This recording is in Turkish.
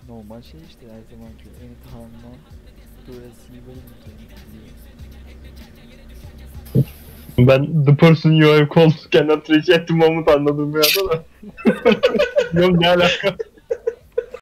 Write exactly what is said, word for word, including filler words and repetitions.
Normal şey işte her zamanki entertainment to receiver diyor. Ben the person you have called cannot reach at the moment anladım bir anda da. Yok ne alaka?